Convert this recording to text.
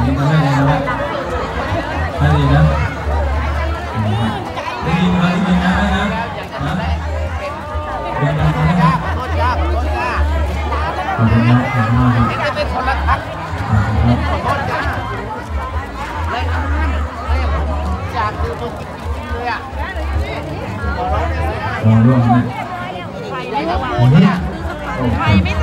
นี้ทำได้แล้วได้ดีนะได้ยินมาได้ยินนะนะเป็นการทำได้ขอบคุณครับขอบคุณครับขอบคุณมากครับเป็นคนละทักขอบคุณจ้าเลยอยากดูตัวจริงเลยอ่ะขอร้องเลยขอร้องเลยไฟไม่ติด